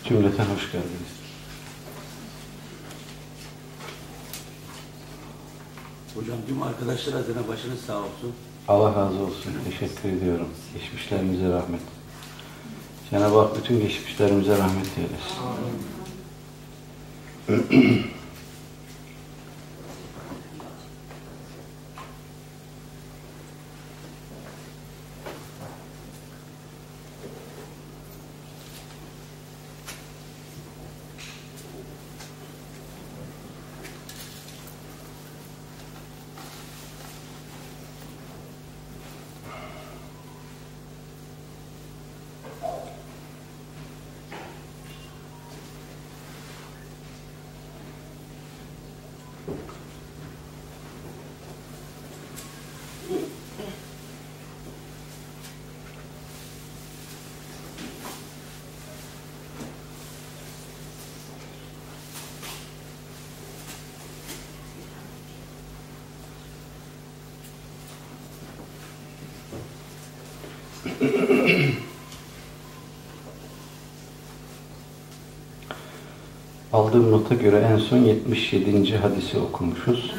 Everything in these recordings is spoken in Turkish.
Cümleten hoş geldiniz. Hocam tüm arkadaşlar adına başınız sağ olsun. Allah razı olsun. Teşekkür ediyorum. Geçmişlerimize rahmet. Cenab-ı Hak bütün geçmişlerimize rahmet eylesin. Aldığım nota göre en son 77. hadisi okumuşuz.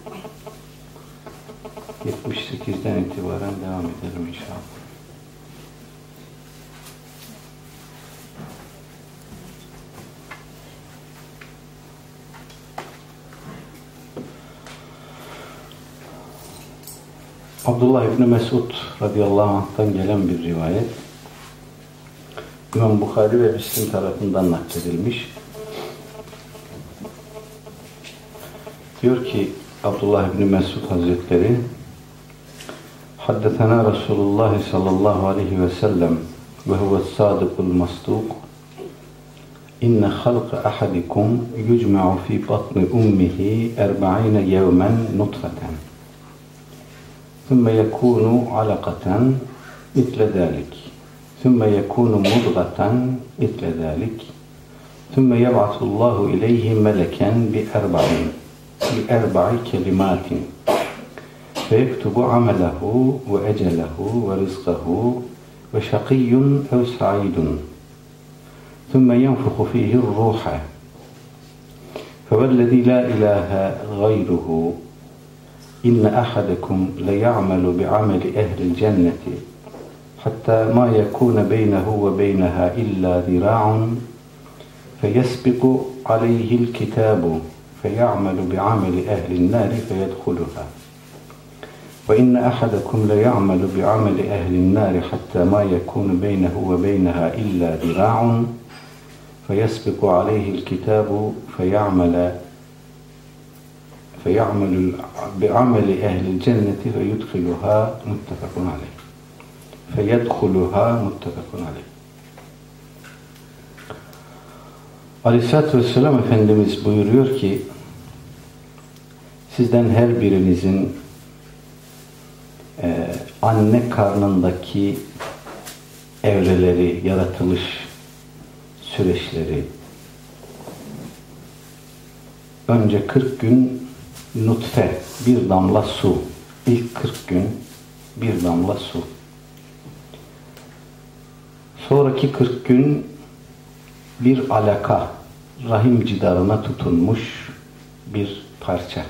78'den itibaren devam edelim inşallah. Abdullah İbni Mesud radıyallahu anh'tan gelen bir rivayet. İmam Bukhari ve Müslim tarafından nakledilmiş. Diyor ki Abdullah İbni Mesud Hazretleri, Haddetena Resulullah sallallahu aleyhi ve sellem ve huves sadıkul masduk inne halqa ahadikum yucma'u fi batni ummihi 40 yevmen nutfeten ثم يكون علقة مثل ذلك ثم يكون مضغة مثل ذلك ثم يبعث الله إليه ملكا بأربع كلمات فيكتب عمله وأجله ورزقه وشقي أو سعيد ثم ينفخ فيه الروح فوالذي لا إله غيره إن أحدكم ليعمل بعمل أهل الجنة حتى ما يكون بينه وبينها إلا ذراع فيسبق عليه الكتاب فيعمل بعمل أهل النار فيدخلها وإن أحدكم ليعمل بعمل أهل النار حتى ما يكون بينه وبينها إلا ذراع فيسبق عليه الكتاب فيعمل بعمل أهل الجنة فيدخلها متفق عليه. Aleyhisselatü Vesselam Efendimiz buyuruyor ki sizden her birinizin anne karnındaki evreleri, yaratılış süreçleri önce 40 gün nutfe, bir damla su. İlk 40 gün bir damla su. Sonraki 40 gün bir alaka, rahim cidarına tutunmuş bir parça.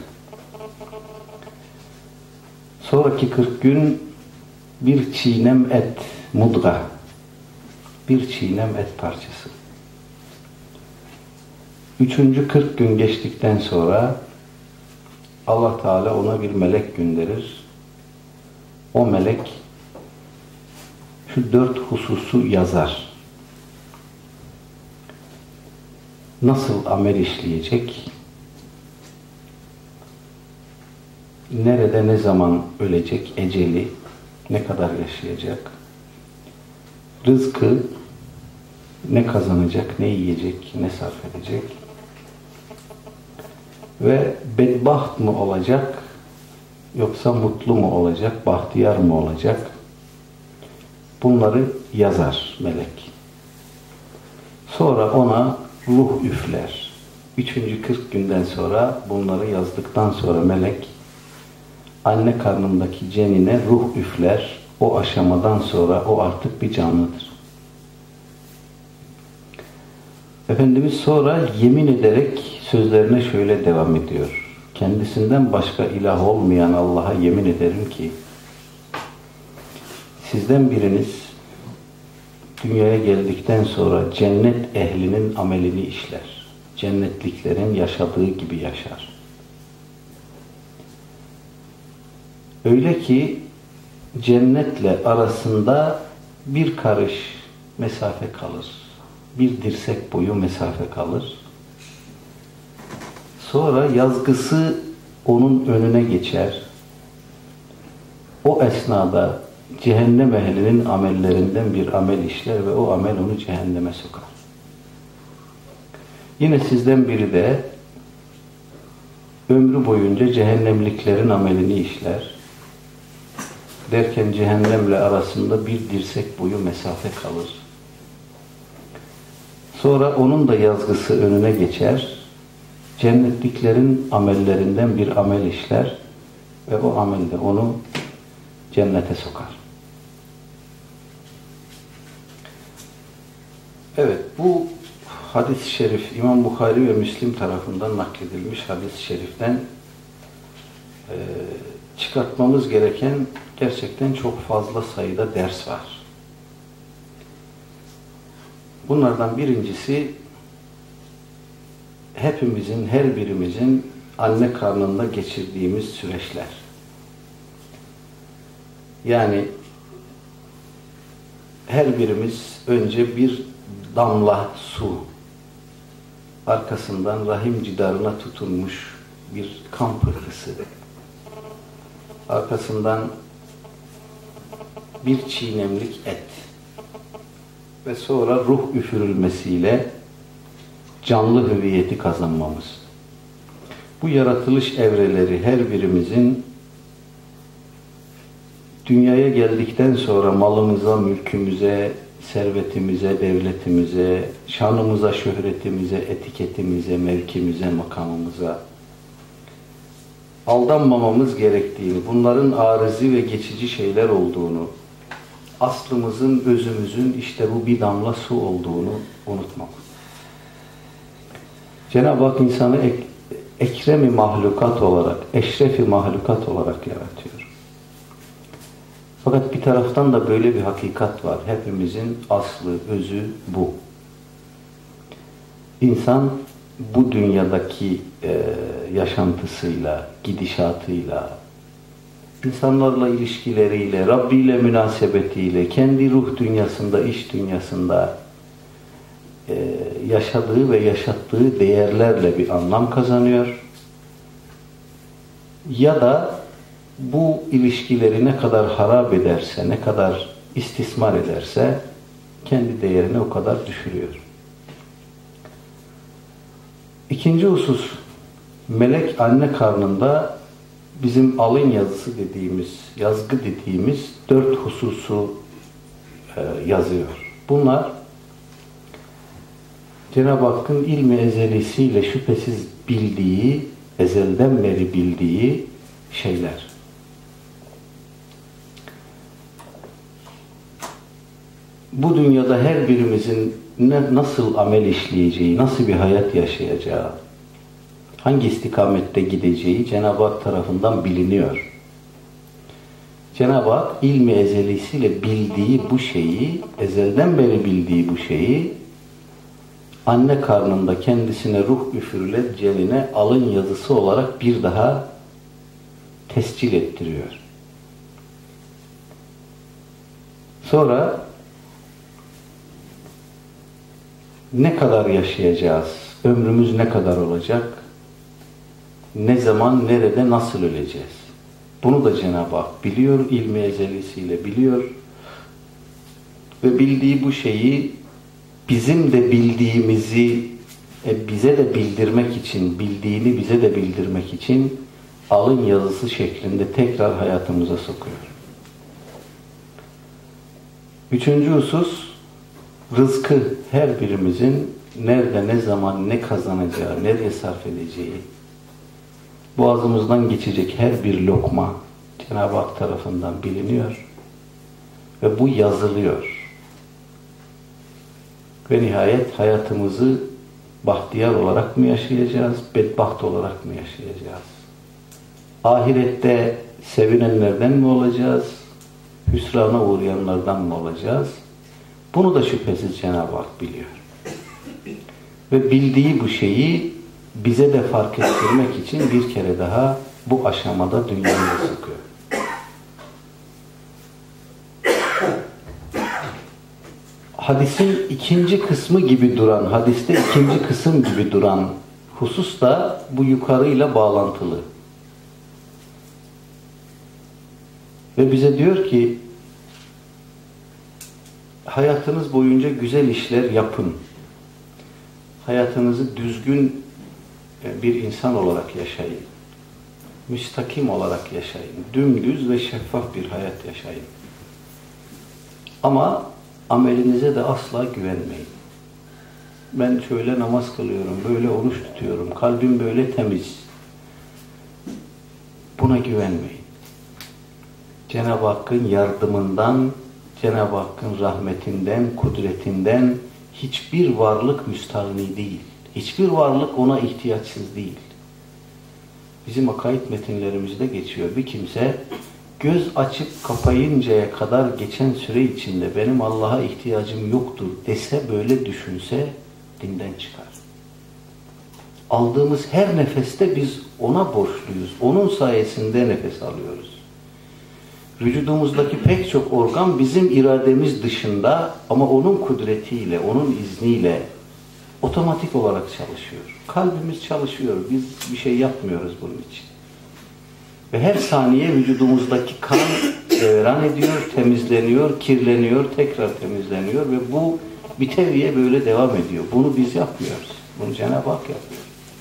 Sonraki 40 gün bir çiğnem et, mudga, bir çiğnem et parçası. Üçüncü 40 gün geçtikten sonra Allah Teala ona bir melek gönderir. O melek şu 4 hususu yazar. Nasıl amel işleyecek? Nerede ne zaman ölecek? Eceli ne kadar yaşayacak? Rızkı ne kazanacak? Ne yiyecek? Ne sarf edecek? Ve bedbaht mı olacak, yoksa mutlu mu olacak, bahtiyar mı olacak? Bunları yazar melek. Sonra ona ruh üfler. 3. 40 günden sonra bunları yazdıktan sonra melek anne karnındaki cenine ruh üfler. O aşamadan sonra o artık bir canlıdır. Efendimiz sonra yemin ederek sözlerine şöyle devam ediyor. Kendisinden başka ilah olmayan Allah'a yemin ederim ki sizden biriniz dünyaya geldikten sonra cennet ehlinin amelini işler. Cennetliklerin yaşadığı gibi yaşar. Öyle ki cennetle arasında bir karış mesafe kalır. Bir dirsek boyu mesafe kalır. Sonra yazgısı onun önüne geçer. O esnada cehennem ehlinin amellerinden bir amel işler ve o amel onu cehenneme sokar. Yine sizden biri de ömrü boyunca cehennemliklerin amelini işler. Derken cehennemle arasında bir dirsek boyu mesafe kalır. Sonra onun da yazgısı önüne geçer. Cennetliklerin amellerinden bir amel işler ve o amel de onu cennete sokar. Evet, bu hadis-i şerif İmam Bukhari ve Müslim tarafından nakledilmiş hadis-i şeriften çıkartmamız gereken gerçekten çok fazla sayıda ders var. Bunlardan birincisi hepimizin, her birimizin anne karnında geçirdiğimiz süreçler. Yani her birimiz önce bir damla su, arkasından rahim cidarına tutunmuş bir kan pıhtısı, arkasından bir çiğnemlik et ve sonra ruh üfürülmesiyle canlı hüviyeti kazanmamız. Bu yaratılış evreleri her birimizin dünyaya geldikten sonra malımıza, mülkümüze, servetimize, devletimize, şanımıza, şöhretimize, etiketimize, mevkimize, makamımıza aldanmamamız gerektiğini, bunların arızi ve geçici şeyler olduğunu, aslımızın, özümüzün işte bu bir damla su olduğunu unutmamak. Cenab-ı Hak insanı ekrem-i mahlukat olarak, eşref-i mahlukat olarak yaratıyor. Fakat bir taraftan da böyle bir hakikat var. Hepimizin aslı, özü bu. İnsan bu dünyadaki yaşantısıyla, gidişatıyla, insanlarla ilişkileriyle, Rabbi ile münasebetiyle, kendi ruh dünyasında, iş dünyasında yaşadığı ve yaşattığı değerlerle bir anlam kazanıyor. Ya da bu ilişkileri ne kadar harap ederse, ne kadar istismar ederse kendi değerini o kadar düşürüyor. İkinci husus, melek anne karnında bizim alın yazısı dediğimiz, yazgı dediğimiz 4 hususu yazıyor. Bunlar Cenab-ı Hakk'ın ilmi ezelisiyle şüphesiz bildiği, ezelden beri bildiği şeyler. Bu dünyada her birimizin nasıl amel işleyeceği, nasıl bir hayat yaşayacağı, hangi istikamette gideceği Cenab-ı Hak tarafından biliniyor. Cenab-ı Hak ilmi ezelisiyle bildiği bu şeyi, ezelden beri bildiği bu şeyi anne karnında kendisine ruh üfürüle celine alın yazısı olarak bir daha tescil ettiriyor. Sonra ne kadar yaşayacağız? Ömrümüz ne kadar olacak? Ne zaman, nerede, nasıl öleceğiz? Bunu da Cenab-ı Hak biliyor, ilmi ezelisiyle biliyor. Ve bildiği bu şeyi bizim de bildiğimizi bize de bildirmek için, bildiğini bize de bildirmek için alın yazısı şeklinde tekrar hayatımıza sokuyor. Üçüncü husus, rızkı her birimizin nerede, ne zaman, ne kazanacağı, nereye sarf edeceği, boğazımızdan geçecek her bir lokma Cenab-ı Hak tarafından biliniyor ve bu yazılıyor. Ve nihayet hayatımızı bahtiyar olarak mı yaşayacağız, bedbaht olarak mı yaşayacağız? Ahirette sevinenlerden mi olacağız, hüsrana uğrayanlardan mı olacağız? Bunu da şüphesiz Cenab-ı Hak biliyor. Ve bildiği bu şeyi bize de fark ettirmek için bir kere daha bu aşamada dünyayı sıkıyor. Hadisin ikinci kısmı gibi duran, hadiste ikinci kısım gibi duran husus da bu yukarıyla bağlantılı. Ve bize diyor ki, hayatınız boyunca güzel işler yapın. Hayatınızı düzgün bir insan olarak yaşayın. Müstakim olarak yaşayın. Dümdüz ve şeffaf bir hayat yaşayın. Ama amelinize de asla güvenmeyin. Ben şöyle namaz kılıyorum, böyle oruç tutuyorum, kalbim böyle temiz. Buna güvenmeyin. Cenab-ı Hakk'ın yardımından, Cenab-ı Hakk'ın rahmetinden, kudretinden hiçbir varlık müstahni değil. Hiçbir varlık ona ihtiyaçsız değil. Bizim akaid metinlerimizde geçiyor. Bir kimse göz açıp kapayıncaya kadar geçen süre içinde benim Allah'a ihtiyacım yoktur dese, böyle düşünse dinden çıkar. Aldığımız her nefeste biz ona borçluyuz. Onun sayesinde nefes alıyoruz. Vücudumuzdaki pek çok organ bizim irademiz dışında ama onun kudretiyle, onun izniyle otomatik olarak çalışıyor. Kalbimiz çalışıyor. Biz bir şey yapmıyoruz bunun için. Ve her saniye vücudumuzdaki kan devran ediyor, temizleniyor, kirleniyor, tekrar temizleniyor ve bu bir teviye böyle devam ediyor. Bunu biz yapmıyoruz. Bunu Cenab-ı Hak yapıyor.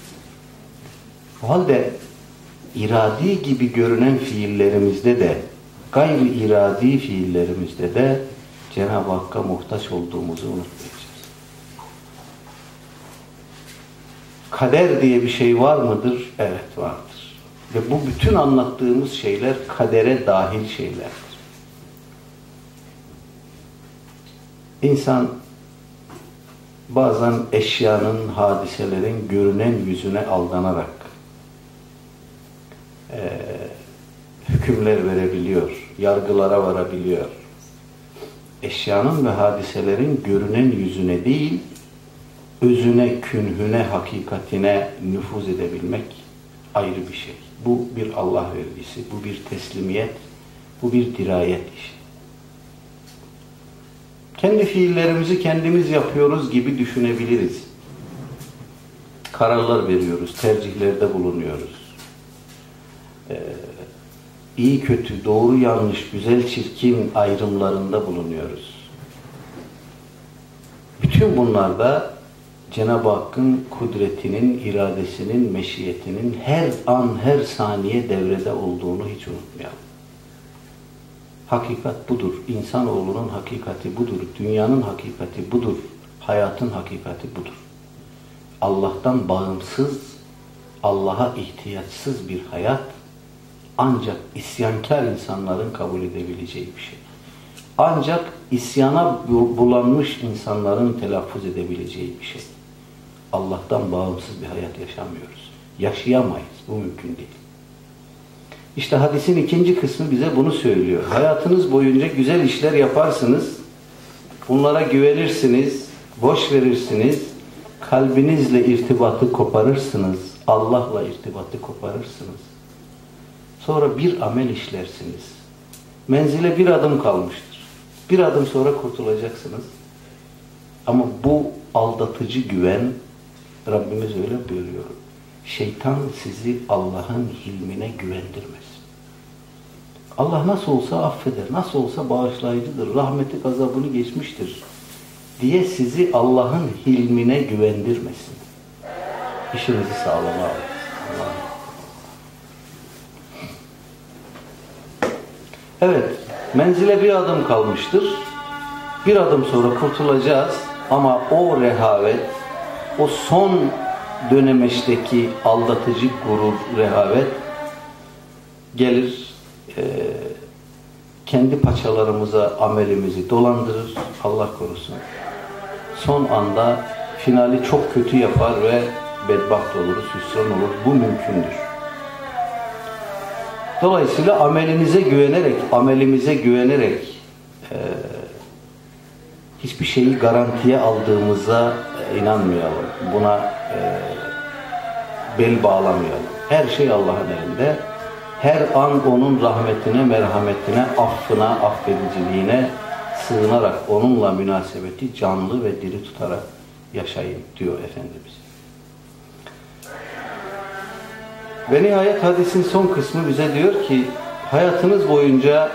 O halde iradi gibi görünen fiillerimizde de, gayri iradi fiillerimizde de Cenab-ı Hakk'a muhtaç olduğumuzu unutmayacağız. Kader diye bir şey var mıdır? Evet, vardır. Ve bu bütün anlattığımız şeyler kadere dahil şeylerdir. İnsan bazen eşyanın, hadiselerin görünen yüzüne aldanarak hükümler verebiliyor, yargılara varabiliyor. Eşyanın ve hadiselerin görünen yüzüne değil, özüne, künhüne, hakikatine nüfuz edebilmek ayrı bir şey. Bu bir Allah vergisi, bu bir teslimiyet, bu bir dirayet işi. Kendi fiillerimizi kendimiz yapıyoruz gibi düşünebiliriz. Kararlar veriyoruz, tercihlerde bulunuyoruz. İyi kötü, doğru yanlış, güzel çirkin ayrımlarında bulunuyoruz. Bütün bunlarda Cenab-ı Hakk'ın kudretinin, iradesinin, meşiyetinin her an, her saniye devrede olduğunu hiç unutmayalım. Hakikat budur. İnsanoğlunun hakikati budur. Dünyanın hakikati budur. Hayatın hakikati budur. Allah'tan bağımsız, Allah'a ihtiyaçsız bir hayat ancak isyankar insanların kabul edebileceği bir şey. Ancak isyana bulanmış insanların telaffuz edebileceği bir şey. Allah'tan bağımsız bir hayat yaşamıyoruz. Yaşayamayız. Bu mümkün değil. İşte hadisin ikinci kısmı bize bunu söylüyor. Hayatınız boyunca güzel işler yaparsınız. Bunlara güvenirsiniz. Boş verirsiniz. Kalbinizle irtibatı koparırsınız. Allah'la irtibatı koparırsınız. Sonra bir amel işlersiniz. Menzile bir adım kalmıştır. Bir adım sonra kurtulacaksınız. Ama bu aldatıcı güven, Rabbimiz öyle buyuruyor. Şeytan sizi Allah'ın hilmine güvendirmez. Allah nasıl olsa affeder, nasıl olsa bağışlayıcıdır, rahmeti gazabını geçmiştir diye sizi Allah'ın hilmine güvendirmesin. İşinizi sağlama alın. Evet, menzile bir adım kalmıştır. Bir adım sonra kurtulacağız ama o rehavet, o son dönemeçteki aldatıcı gurur, rehavet gelir, kendi paçalarımıza amelimizi dolandırır, Allah korusun. Son anda finali çok kötü yapar ve bedbaht oluruz, hüsran olur. Bu mümkündür. Dolayısıyla amelimize güvenerek hiçbir şeyi garantiye aldığımıza inanmayalım. Buna bel bağlamayalım. Her şey Allah'ın elinde. Her an onun rahmetine, merhametine, affına, affediciliğine sığınarak onunla münasebeti canlı ve diri tutarak yaşayın diyor Efendimiz. Ve nihayet hadisin son kısmı bize diyor ki hayatınız boyunca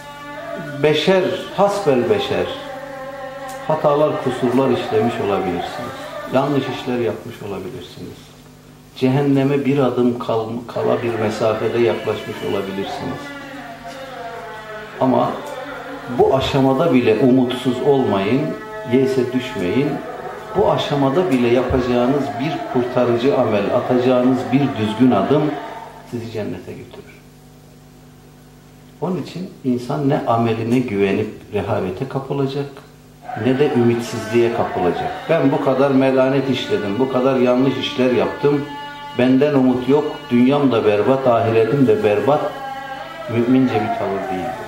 hasbel beşer hatalar, kusurlar işlemiş olabilirsiniz. Yanlış işler yapmış olabilirsiniz. Cehenneme bir adım kala bir mesafede yaklaşmış olabilirsiniz. Ama bu aşamada bile umutsuz olmayın, yeyse düşmeyin. Bu aşamada bile yapacağınız bir kurtarıcı amel, atacağınız bir düzgün adım sizi cennete götürür. Onun için insan ne ameline güvenip rehavete kapılacak, ne de ümitsizliğe kapılacak. Ben bu kadar melanet işledim, bu kadar yanlış işler yaptım, benden umut yok, dünyam da berbat, ahiretim de berbat, mümince bir tavır değildir.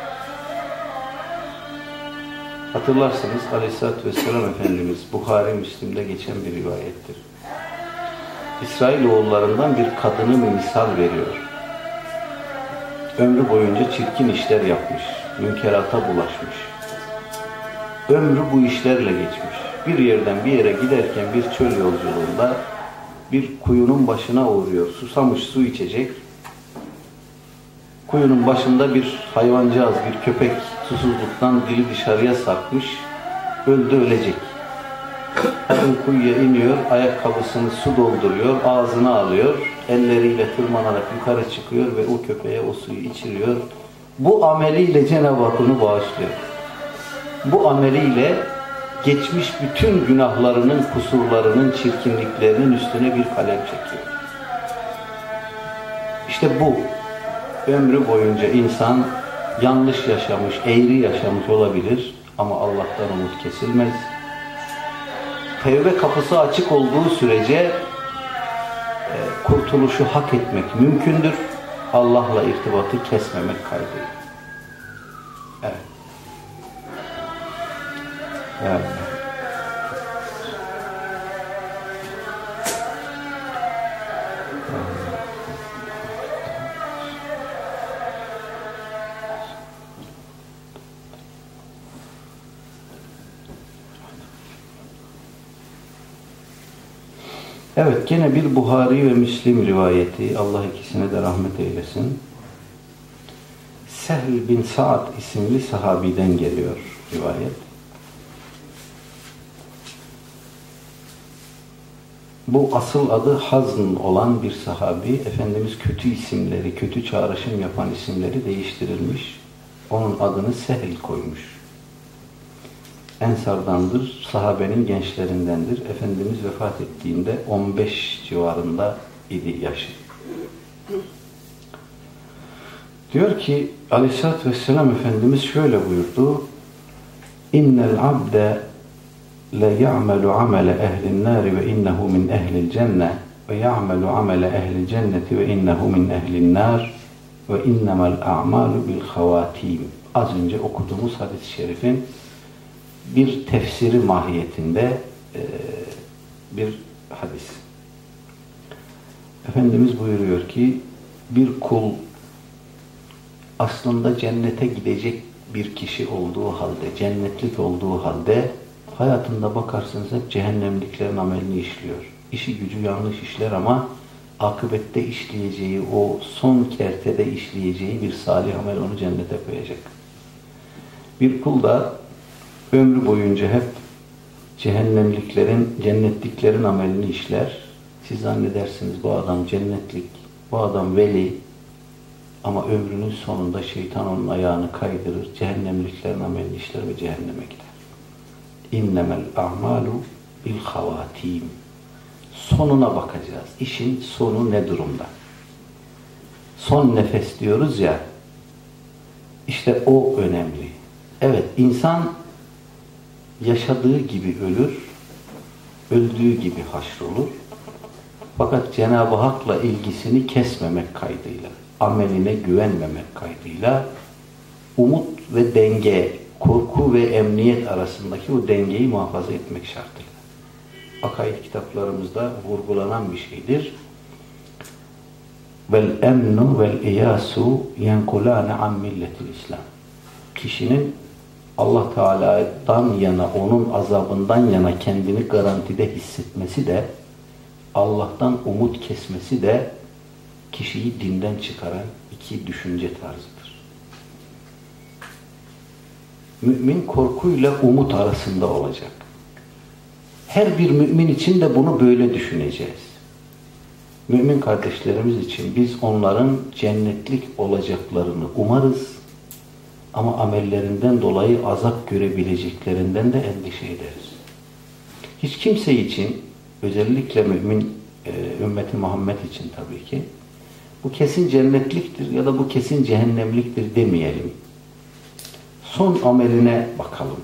Hatırlarsınız Aleyhisselatü Vesselam Efendimiz Buhari Müslim'de geçen bir rivayettir. İsrailoğullarından bir kadını misal veriyor. Ömrü boyunca çirkin işler yapmış, münkerata bulaşmış. Ömrü bu işlerle geçmiş. Bir yerden bir yere giderken bir çöl yolculuğunda bir kuyunun başına uğruyor. Susamış, su içecek. Kuyunun başında bir hayvancağız, bir köpek susuzluktan dili dışarıya sarkmış, öldü, ölecek. Kadın kuyuya iniyor, ayakkabısını su dolduruyor, ağzına alıyor, elleriyle tırmanarak yukarı çıkıyor ve o köpeğe o suyu içiriyor. Bu ameliyle Cenab-ı Hak onu bağışlıyor. Bu ameliyle geçmiş bütün günahlarının, kusurlarının, çirkinliklerinin üstüne bir kalem çekiyor. İşte bu. Ömrü boyunca insan yanlış yaşamış, eğri yaşamış olabilir ama Allah'tan umut kesilmez. Tevbe kapısı açık olduğu sürece kurtuluşu hak etmek mümkündür. Allah'la irtibatı kesmemek kaydıyla. Evet. Evet. Evet, gene bir Buhari ve Müslim rivayeti, Allah ikisine de rahmet eylesin. Sehl bin Sa'd isimli sahabiden geliyor rivayet. Bu asıl adı Hazn olan bir sahabi. Efendimiz kötü isimleri, kötü çağrışım yapan isimleri değiştirilmiş. Onun adını Sehl koymuş. Ensardandır, sahabenin gençlerindendir. Efendimiz vefat ettiğinde 15 civarında idi yaşı. Diyor ki Aleyhisselatü Vesselam Efendimiz şöyle buyurdu. İnnel abde le ya'melu amele ehlin nari ve innehu min ehlil cenne ve ya'melu amele ehlil cenneti ve innehu min ehlin nar ve innemel a'malu bil havatim. Az önce okuduğumuz hadis-i şerifin bir tefsiri mahiyetinde bir hadis. Efendimiz buyuruyor ki bir kul aslında cennete gidecek bir kişi olduğu halde, cennetlik olduğu halde hayatında bakarsınız hep cehennemliklerin amelini işliyor. İşi gücü yanlış işler ama akıbette işleyeceği, o son kertede işleyeceği bir salih amel onu cennete koyacak. Bir kul da ömrü boyunca hep cehennemliklerin, cennetliklerin amelini işler. Siz zannedersiniz bu adam cennetlik, bu adam veli ama ömrünün sonunda şeytan onun ayağını kaydırır, cehennemliklerin amelini işler ve cehenneme gider. İnnemel a'malu bil havatim. Sonuna bakacağız. İşin sonu ne durumda? Son nefes diyoruz ya, işte o önemli. Evet, insan yaşadığı gibi ölür, öldüğü gibi haşrolur. Fakat Cenab-ı Hak'la ilgisini kesmemek kaydıyla, ameline güvenmemek kaydıyla umut ve denge, korku ve emniyet arasındaki o dengeyi muhafaza etmek şartıyla. Akaid kitaplarımızda vurgulanan bir şeydir. Vel emnu vel iyasu yenkulane an milletil İslam. Kişinin Allah Teala'dan yana, onun azabından yana kendini garantide hissetmesi de, Allah'tan umut kesmesi de kişiyi dinden çıkaran iki düşünce tarzıdır. Mümin korkuyla umut arasında olacak. Her bir mümin için de bunu böyle düşüneceğiz. Mümin kardeşlerimiz için biz onların cennetlik olacaklarını umarız ama amellerinden dolayı azap görebileceklerinden de endişe ederiz. Hiç kimse için, özellikle mümin ümmeti Muhammed için tabii ki, bu kesin cennetliktir ya da bu kesin cehennemliktir demeyelim. Son ameline bakalım.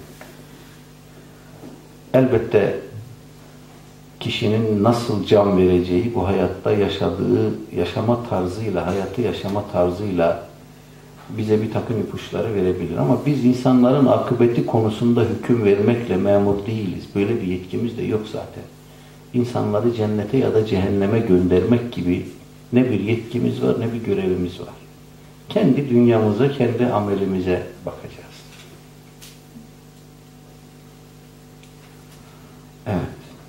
Elbette kişinin nasıl can vereceği bu hayatta yaşadığı yaşama tarzıyla, hayatı yaşama tarzıyla bize bir takım ipuçları verebilir. Ama biz insanların akıbeti konusunda hüküm vermekle memur değiliz. Böyle bir yetkimiz de yok zaten. İnsanları cennete ya da cehenneme göndermek gibi ne bir yetkimiz var ne bir görevimiz var. Kendi dünyamıza, kendi amelimize bakacağız. Evet.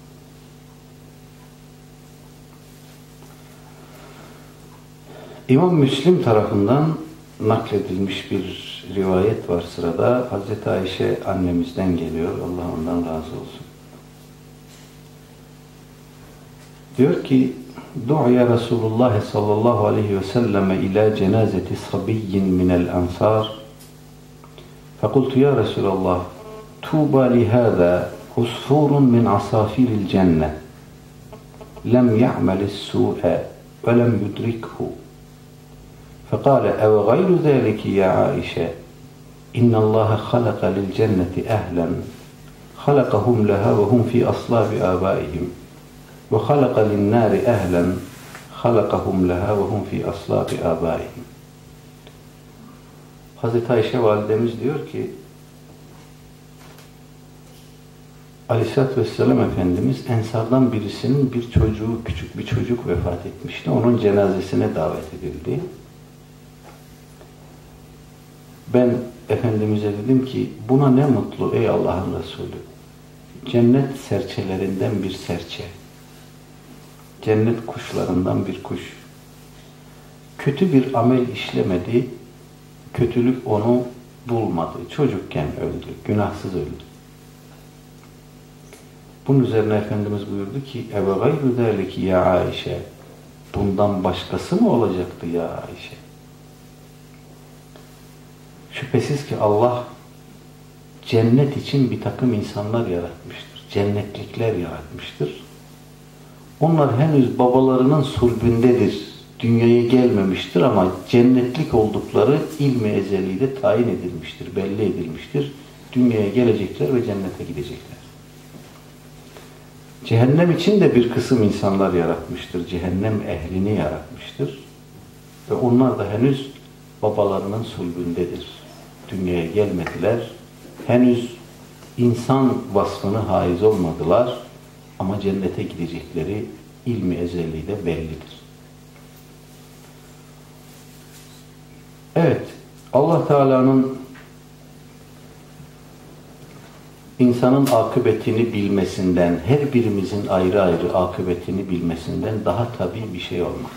İmam Müslim tarafından nakledilmiş bir rivayet var sırada. Hazreti Ayşe annemizden geliyor. Allah ondan razı olsun. Diyor ki, Du'ya Resulullah sallallahu aleyhi ve selleme ila cenazeti sabiyyin minel ansar. Fekultu ya Resulallah, tuğba lihâzâ usfurun min asafiril cennet. Lem ya'melis su'e ve lem yudrikhu. فقال أو غير ذلك يا عائشة إن الله خلق للجنة أهلا خلقهم لها وهم في أصلاب آبائهم وخلق للنار أهلا خلقهم لها وهم في أصلاب آبائهم. Hazreti Ayşe validemiz diyor ki Aleyhisselatü Vesselam Efendimiz Ensardan birisinin bir çocuğu, küçük bir çocuk vefat etmişti. Onun cenazesine davet edildi. Ben Efendimiz'e dedim ki buna ne mutlu ey Allah'ın Resulü. Cennet serçelerinden bir serçe. Cennet kuşlarından bir kuş. Kötü bir amel işlemedi. Kötülük onu bulmadı. Çocukken öldü. Günahsız öldü. Bunun üzerine Efendimiz buyurdu ki Eve gayru zâleki ya Ayşe. Bundan başkası mı olacaktı ya Ayşe? Şüphesiz ki Allah cennet için bir takım insanlar yaratmıştır. Cennetlikler yaratmıştır. Onlar henüz babalarının sulbündedir. Dünyaya gelmemiştir ama cennetlik oldukları ilmi ezeliyle tayin edilmiştir, belli edilmiştir. Dünyaya gelecekler ve cennete gidecekler. Cehennem için de bir kısım insanlar yaratmıştır. Cehennem ehlini yaratmıştır. Ve onlar da henüz babalarının sulbündedir. Dünyaya gelmediler. Henüz insan vasfını haiz olmadılar. Ama cennete gidecekleri ilmi ezeliyle bellidir. Evet, Allah Teala'nın insanın akıbetini bilmesinden, her birimizin ayrı ayrı akıbetini bilmesinden daha tabii bir şey olmaz.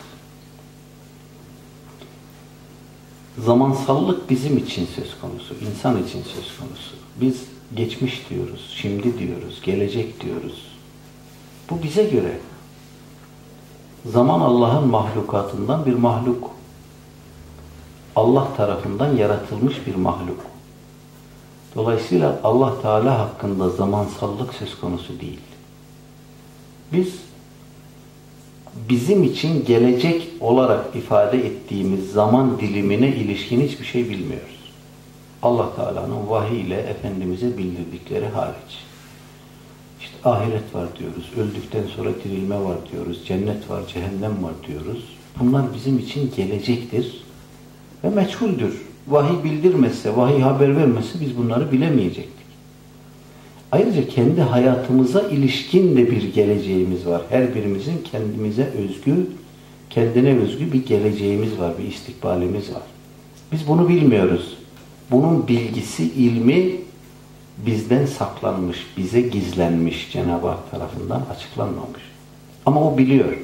Zamansallık bizim için söz konusu, insan için söz konusu. Biz geçmiş diyoruz, şimdi diyoruz, gelecek diyoruz. Bu bize göre. Zaman Allah'ın mahlukatından bir mahluk. Allah tarafından yaratılmış bir mahluk. Dolayısıyla Allah Teala hakkında zamansallık söz konusu değil. Biz bizim için gelecek olarak ifade ettiğimiz zaman dilimine ilişkin hiçbir şey bilmiyoruz. Allah Teala'nın vahiy ile Efendimiz'e bildirdikleri hariç. İşte ahiret var diyoruz, öldükten sonra dirilme var diyoruz, cennet var, cehennem var diyoruz. Bunlar bizim için gelecektir ve meçhuldür. Vahiy bildirmezse, vahiy haber vermezse biz bunları bilemeyecektik. Ayrıca kendi hayatımıza ilişkin de bir geleceğimiz var. Her birimizin kendimize özgü, kendine özgü bir geleceğimiz var, bir istikbalimiz var. Biz bunu bilmiyoruz. Bunun bilgisi, ilmi bizden saklanmış, bize gizlenmiş, Cenab-ı Hak tarafından açıklanmamış. Ama o biliyor.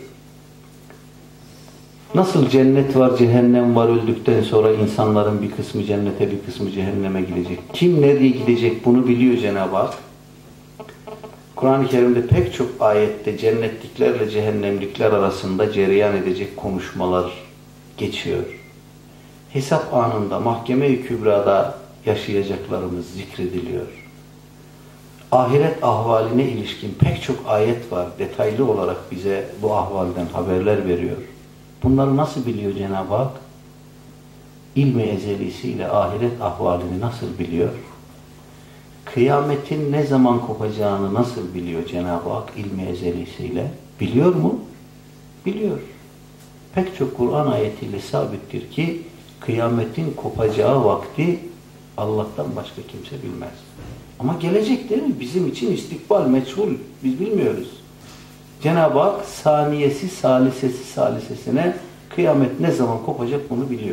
Nasıl cennet var, cehennem var, öldükten sonra insanların bir kısmı cennete, bir kısmı cehenneme gidecek. Kim nereye gidecek bunu biliyor Cenab-ı Hak. Kur'an-ı Kerim'de pek çok ayette cennetliklerle cehennemlikler arasında cereyan edecek konuşmalar geçiyor. Hesap anında, mahkeme-i kübrada yaşayacaklarımız zikrediliyor. Ahiret ahvaline ilişkin pek çok ayet var. Detaylı olarak bize bu ahvalden haberler veriyor. Bunları nasıl biliyor Cenab-ı Hak? İlmi ezelisiyle ahiret ahvalini nasıl biliyor? Kıyametin ne zaman kopacağını nasıl biliyor Cenab-ı Hak ilmi ezelisiyle? Biliyor mu? Biliyor. Pek çok Kur'an ayetiyle sabittir ki kıyametin kopacağı vakti Allah'tan başka kimse bilmez. Ama gelecek değil mi? Bizim için istikbal, meçhul. Biz bilmiyoruz. Cenab-ı Hak saniyesi, salisesine kıyamet ne zaman kopacak bunu biliyor.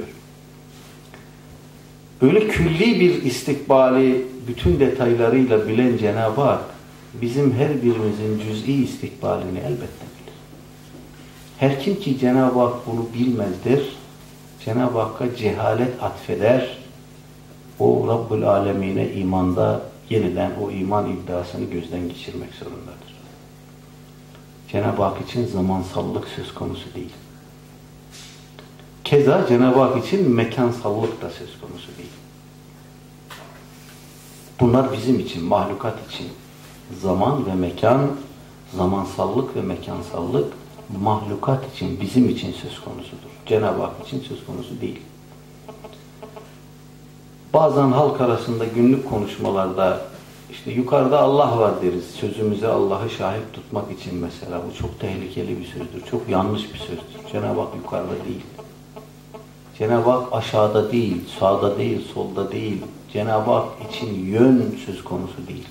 Öyle külli bir istikbali bütün detaylarıyla bilen Cenab-ı Hak bizim her birimizin cüz'i istikbalini elbette bilir. Her kim ki Cenab-ı Hak bunu bilmezdir, Cenab-ı Hakk'a cehalet atfeder, o Rabbul Alemine imanda yeniden o iman iddiasını gözden geçirmek zorundadır. Cenab-ı Hak için zamansallık söz konusu değil. Keza Cenab-ı Hak için mekansallık da söz konusu değil. Bunlar bizim için, mahlukat için zaman ve mekan, zamansallık ve mekansallık mahlukat için, bizim için söz konusudur. Cenab-ı Hak için söz konusu değil. Bazen halk arasında günlük konuşmalarda işte yukarıda Allah var deriz. Sözümüze Allah'ı şahit tutmak için mesela. Bu çok tehlikeli bir sözdür. Çok yanlış bir sözdür. Cenab-ı Hak yukarıda değil. Cenab-ı Hak aşağıda değil, sağda değil, solda değil. Cenab-ı Hak için yön söz konusu değil.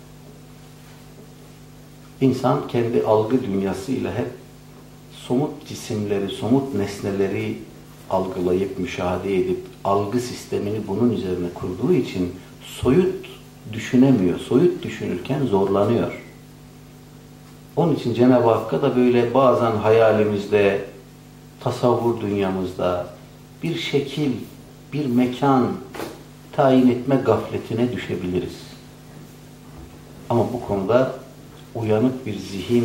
İnsan kendi algı dünyasıyla hep somut cisimleri, somut nesneleri algılayıp, müşahede edip, algı sistemini bunun üzerine kurduğu için soyut düşünemiyor. Soyut düşünürken zorlanıyor. Onun için Cenab-ı Hakk'a da böyle bazen hayalimizde, tasavvur dünyamızda bir şekil, bir mekan tayin etme gafletine düşebiliriz. Ama bu konuda uyanık bir zihin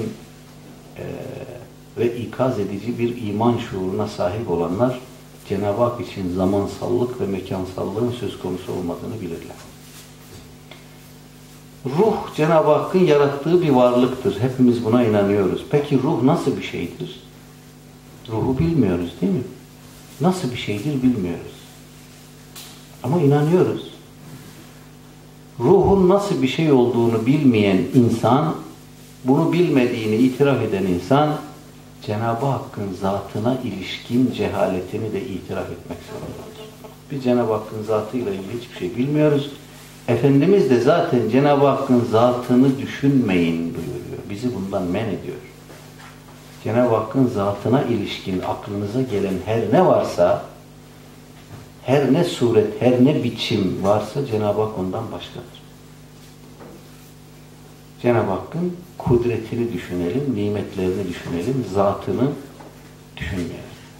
ve ikaz edici bir iman şuuruna sahip olanlar Cenab-ı Hak için zamansallık ve mekansallığın söz konusu olmadığını bilirler. Ruh Cenab-ı Hakk'ın yarattığı bir varlıktır. Hepimiz buna inanıyoruz. Peki ruh nasıl bir şeydir? Ruhu bilmiyoruz değil mi? Nasıl bir şeydir bilmiyoruz. Ama inanıyoruz. Ruhun nasıl bir şey olduğunu bilmeyen insan, bunu bilmediğini itiraf eden insan, Cenab-ı Hakk'ın zatına ilişkin cehaletini de itiraf etmek zorundadır. Biz Cenab-ı Hakk'ın zatıyla ilgili hiçbir şey bilmiyoruz. Efendimiz de zaten Cenab-ı Hakk'ın zatını düşünmeyin buyuruyor. Bizi bundan men ediyor. Cenab-ı Hakk'ın zatına ilişkin aklınıza gelen her ne varsa, her ne suret, her ne biçim varsa Cenab-ı Hak ondan başkadır. Cenab-ı Hakk'ın kudretini düşünelim, nimetlerini düşünelim, zatını düşünmeyelim.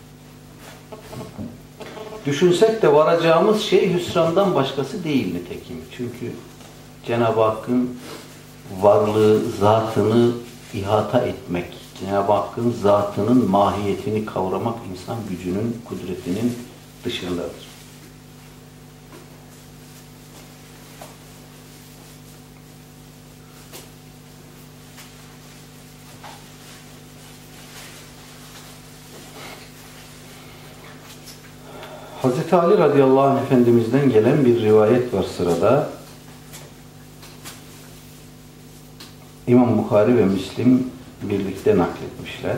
Düşünsek de varacağımız şey hüsrandan başkası değil nitekim. Çünkü Cenab-ı Hakk'ın varlığı, zatını ihata etmek, Cenab-ı Hakk'ın zatının mahiyetini kavramak insan gücünün, kudretinin dışındadır. Hazreti Ali radıyallahu anh Efendimiz'den gelen bir rivayet var sırada. İmam Bukhari ve Müslim birlikte nakletmişler.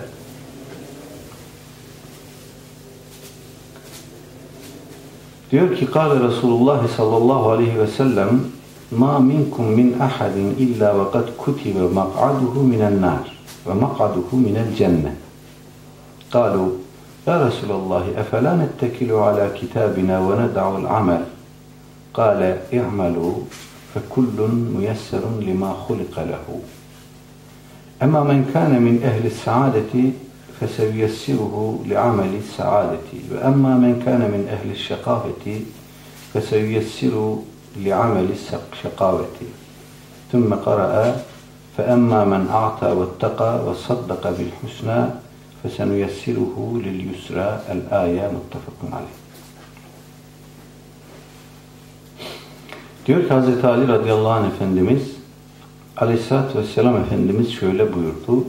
Diyor ki kâle Resulullah sallallahu aleyhi ve sellem مَا مِنْكُمْ مِنْ أَحَدٍ إِلَّا وَقَدْ كُتِبَ مَقْعَدُهُ مِنَ النَّارِ وَمَقْعَدُهُ مِنَ الْجَنَّةِ قالوا يا رسول الله أفلا نتكل على كتابنا وندع العمل قال اعملوا فكل ميسر لما خلق له أما من كان من أهل السعادة فسييسره لعمل السعادة وأما من كان من أهل الشقاوة فسييسره لعمل الشقاوة ثم قرأ فأما من أعطى واتقى وصدق بالحسنى فَسَنُيَسِّرُهُ لِلْيُسْرَى الْآيَةِ مُتَّفَقٌ عَلَيْهِ. Diyor ki Hz. Ali radıyallahu anh Efendimiz Aleyhisselatü Vesselam Efendimiz şöyle buyurdu.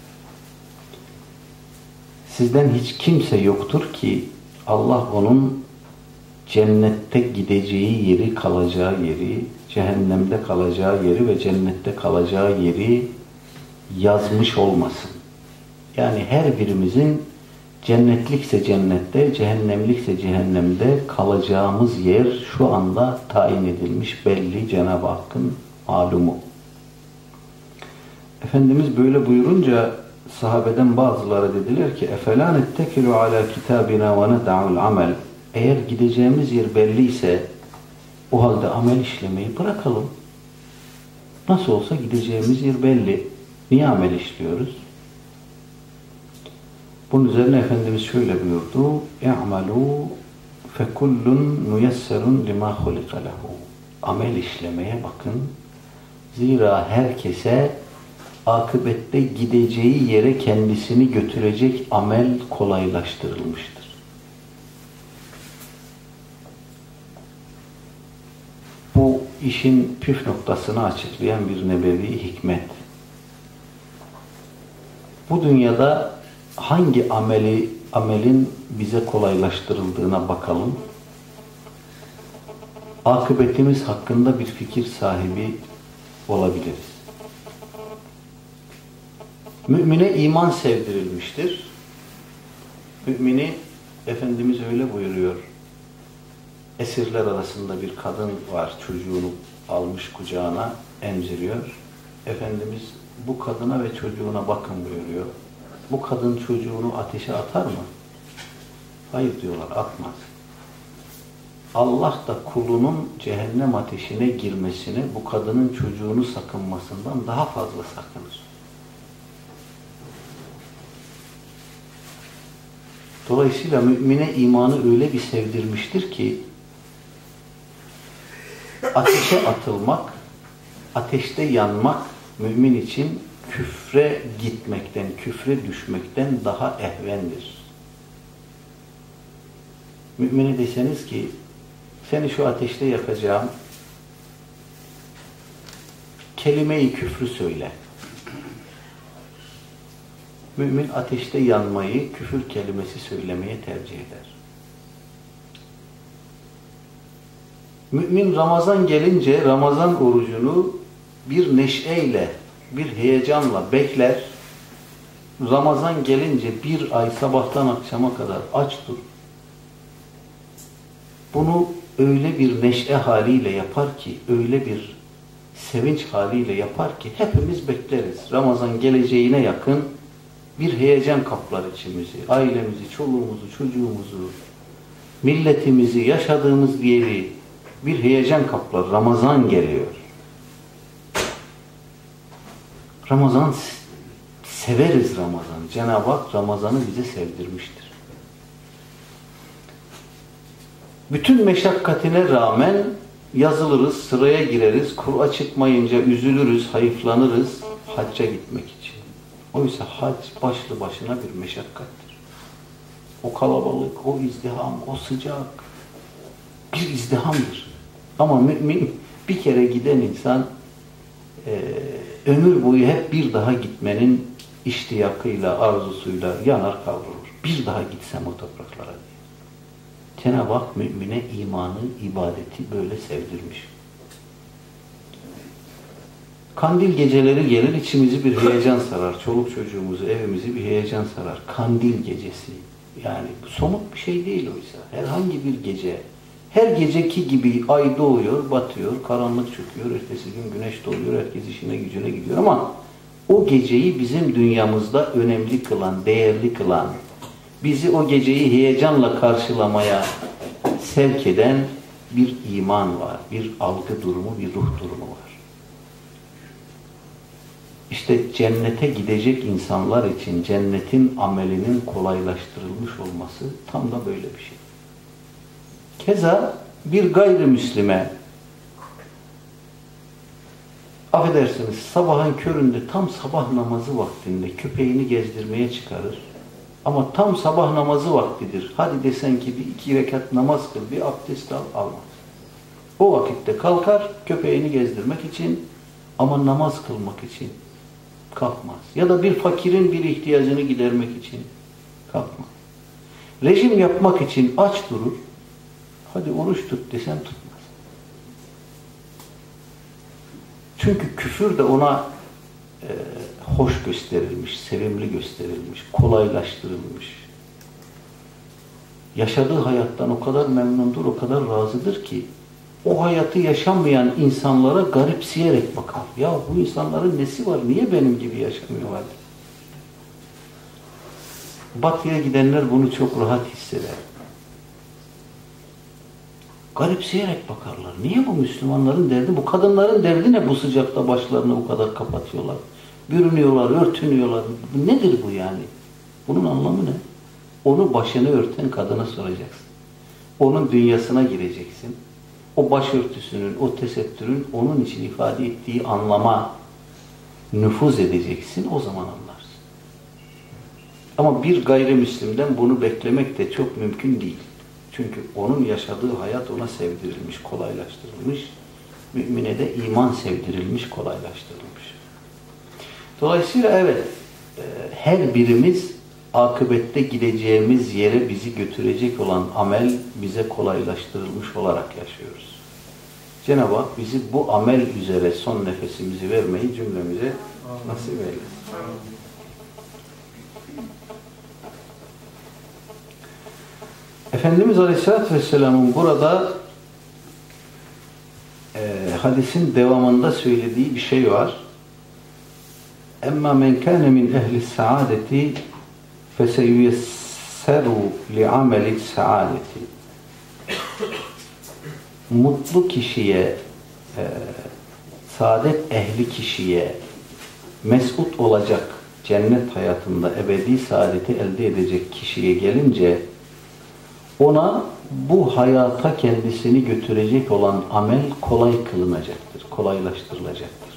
Sizden hiç kimse yoktur ki Allah onun cennette gideceği yeri, kalacağı yeri, cehennemde kalacağı yeri ve cennette kalacağı yeri yazmış olmasın. Yani her birimizin cennetlikse cennette, cehennemlikse cehennemde kalacağımız yer şu anda tayin edilmiş, belli, Cenab-ı Hakk'ın malumu. Efendimiz böyle buyurunca sahabeden bazıları dediler ki اَفَلَا نَتَّكِلُ عَلَى كِتَابِنَا وَنَدَعُ الْعَمَلِ Eğer gideceğimiz yer belliyse o halde amel işlemeyi bırakalım. Nasıl olsa gideceğimiz yer belli. Niye amel işliyoruz? Bunun üzerine Efendimiz şöyle buyurdu. اِعْمَلُوا فَكُلٌّ مُيَسَّرٌ لِمَا خُلِقَ لَهُ Amel işlemeye bakın. Zira herkese akıbette gideceği yere kendisini götürecek amel kolaylaştırılmıştır. Bu işin püf noktasını açıklayan bir nebevi hikmet. Bu dünyada hangi amelin bize kolaylaştırıldığına bakalım. Akıbetimiz hakkında bir fikir sahibi olabiliriz. Mümine iman sevdirilmiştir. Mümini Efendimiz öyle buyuruyor. Esirler arasında bir kadın var, çocuğunu almış kucağına emziriyor. Efendimiz bu kadına ve çocuğuna bakın buyuruyor. Bu kadın çocuğunu ateşe atar mı? Hayır diyorlar, atmaz. Allah da kulunun cehennem ateşine girmesini, bu kadının çocuğunu sakınmasından daha fazla sakınır. Dolayısıyla mümine imanı öyle bir sevdirmiştir ki ateşe atılmak, ateşte yanmak mümin için küfre gitmekten, küfre düşmekten daha ehvendir. Mümine deseniz ki seni şu ateşte yakacağım, kelime-i küfrü söyle. Mümin ateşte yanmayı, küfür kelimesi söylemeye tercih eder. Mümin Ramazan gelince Ramazan orucunu bir neşeyle, bir heyecanla bekler. Ramazan gelince bir ay sabahtan akşama kadar aç dur. Bunu öyle bir neşe haliyle yapar ki, öyle bir sevinç haliyle yapar ki hepimiz bekleriz. Ramazan geleceğine yakın bir heyecan kaplar içimizi, ailemizi, çoluğumuzu, çocuğumuzu, milletimizi, yaşadığımız yeri bir heyecan kaplar. Ramazan geliyor. Ramazan, severiz Ramazan'ı. Cenab-ı Hak Ramazan'ı bize sevdirmiştir. Bütün meşakkatine rağmen yazılırız, sıraya gireriz, Kur'a çıkmayınca üzülürüz, hayıflanırız hacca gitmek için. Oysa hac başlı başına bir meşakkattir. O kalabalık, o izdiham, o sıcak bir izdihamdır. Ama mümin bir kere giden insan ömür boyu hep bir daha gitmenin iştiyakıyla, arzusuyla yanar kavrulur. Bir daha gitsem o topraklara diye. Cenab-ı Hak mümine imanı, ibadeti böyle sevdirmiş. Kandil geceleri gelir, içimizi bir heyecan sarar. Çoluk çocuğumuzu, evimizi bir heyecan sarar. Kandil gecesi. Yani somut bir şey değil oysa. Herhangi bir gece. Her geceki gibi ay doğuyor, batıyor, karanlık çöküyor, ertesi gün güneş doğuyor, herkes işine gücüne gidiyor ama o geceyi bizim dünyamızda önemli kılan, değerli kılan, bizi o geceyi heyecanla karşılamaya sevk eden bir iman var, bir algı durumu, bir ruh durumu var. İşte cennete gidecek insanlar için cennetin amelinin kolaylaştırılmış olması tam da böyle bir şey. Keza bir gayrimüslime, affedersiniz, sabahın köründe tam sabah namazı vaktinde köpeğini gezdirmeye çıkarır. Ama tam sabah namazı vaktidir. Hadi desen ki bir 2 rekat namaz kıl, bir abdest al, almaz. O vakitte kalkar köpeğini gezdirmek için ama namaz kılmak için kalkmaz. Ya da bir fakirin bir ihtiyacını gidermek için kalkmaz. Rejim yapmak için aç durur. Hadi oruç tut desen tutmaz. Çünkü küfür de ona hoş gösterilmiş, sevimli gösterilmiş, kolaylaştırılmış. Yaşadığı hayattan o kadar memnundur, o kadar razıdır ki o hayatı yaşamayan insanlara garipseyerek bakar. Ya bu insanların nesi var? Niye benim gibi yaşamıyorlar? Batı'ya gidenler bunu çok rahat hisseder. Garipseyerek bakarlar. Niye bu Müslümanların derdi? Bu kadınların derdi ne bu sıcakta başlarını bu kadar kapatıyorlar? Bürünüyorlar, örtünüyorlar. Nedir bu yani? Bunun anlamı ne? Onu başını örten kadına soracaksın. Onun dünyasına gireceksin. O başörtüsünün, o tesettürün onun için ifade ettiği anlama nüfuz edeceksin. O zaman anlarsın. Ama bir gayrimüslimden bunu beklemek de çok mümkün değil. Çünkü onun yaşadığı hayat ona sevdirilmiş, kolaylaştırılmış. Mümine de iman sevdirilmiş, kolaylaştırılmış. Dolayısıyla evet, her birimiz akıbette gideceğimiz yere bizi götürecek olan amel bize kolaylaştırılmış olarak yaşıyoruz. Cenab-ı Hak bizi bu amel üzere son nefesimizi vermeyi cümlemize nasip eylesin. Efendimiz Aleyhisselatü Vesselam'ın burada hadisin devamında söylediği bir şey var. Emma men kâne min ehli saadeti feseyüyesseru li'ameli saadeti. Mutlu kişiye, saadet ehli kişiye mesut olacak, cennet hayatında ebedi saadeti elde edecek kişiye gelince ona bu hayata kendisini götürecek olan amel kolay kılınacaktır, kolaylaştırılacaktır.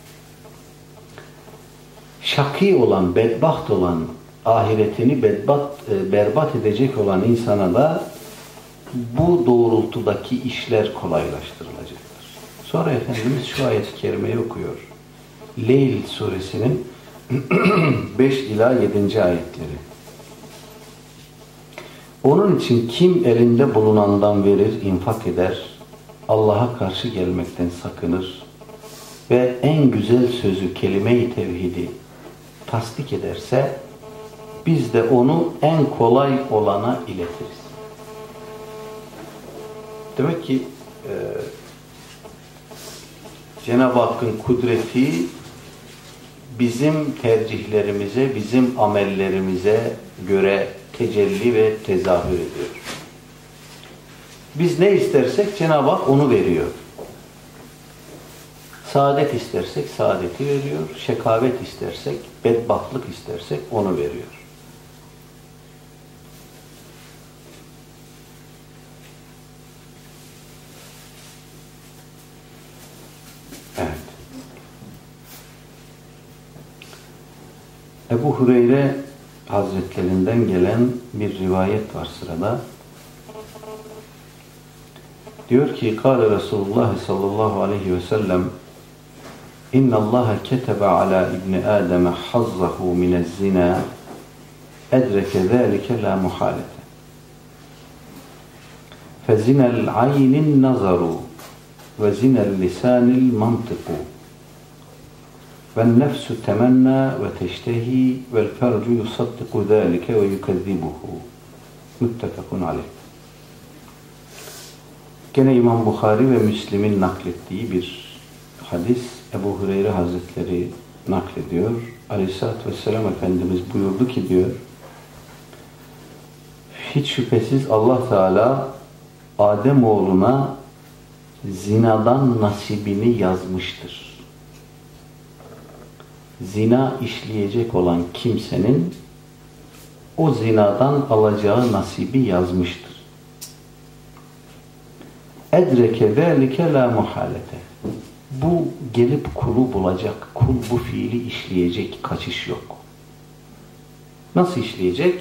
Şakî olan, bedbaht olan, ahiretini berbat edecek olan insana da bu doğrultudaki işler kolaylaştırılacaktır. Sonra Efendimiz şu ayet-i kerimeyi okuyor. Leyl suresinin 5 ila 7. ayetleri. Onun için kim elinde bulunandan verir, infak eder, Allah'a karşı gelmekten sakınır ve en güzel sözü, kelime-i tevhidi tasdik ederse, biz de onu en kolay olana iletiriz. Demek ki Cenab-ı Hakk'ın kudreti bizim tercihlerimize, bizim amellerimize göre tecelli ve tezahür ediyor. Biz ne istersek Cenab-ı Hak onu veriyor. Saadet istersek saadeti veriyor. Şekavet istersek, bedbahtlık istersek onu veriyor. Evet. Ebu Hureyre Hazretlerinden gelen bir rivayet var sırada. Diyor ki, Kâle Resulullah sallallahu aleyhi ve sellem İnna Allaha ketebe ala İbni Adem'e hazzahu minezzina edreke zâlike la muhalete. Fezinel aynin nazaru ve zinel lisanil mantıku Ve nefsu temenna ve teştehi vel fercu yusaddiku zâlike ve yukezzibuhu. Muttefakun aleyh. Gene İmam Bukhari ve Müslim'in naklettiği bir hadis, Ebu Hureyre Hazretleri naklediyor. Aleyhisselatü Vesselam Efendimiz buyurdu ki diyor, hiç şüphesiz Allah Teala Ademoğluna zinadan nasibini yazmıştır. Zina işleyecek olan kimsenin o zinadan alacağı nasibi yazmıştır. Edreke zâlike lâ muhâlete. Bu gelip kulu bulacak, kul bu fiili işleyecek, kaçış yok. Nasıl işleyecek?